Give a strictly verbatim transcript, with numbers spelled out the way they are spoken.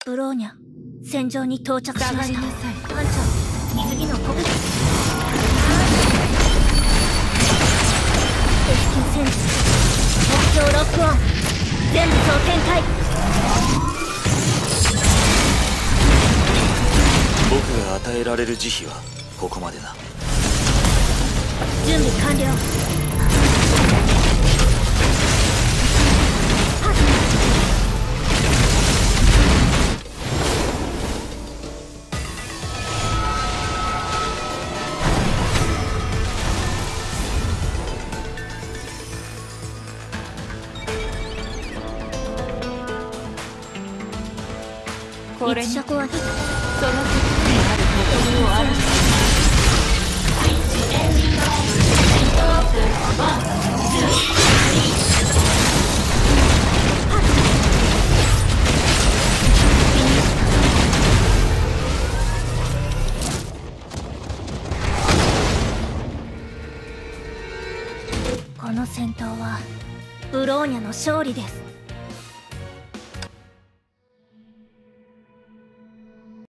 ブローニャ、戦場に到着しました。 下がりなさい。 艦長、次の攻撃。敵機戦術、目標ロックオン、全部総展開。 僕が与えられる慈悲はここまでだ。 準備完了。 これに一着はヒット。 その時にあることをあらこの戦闘はブローニャの勝利です。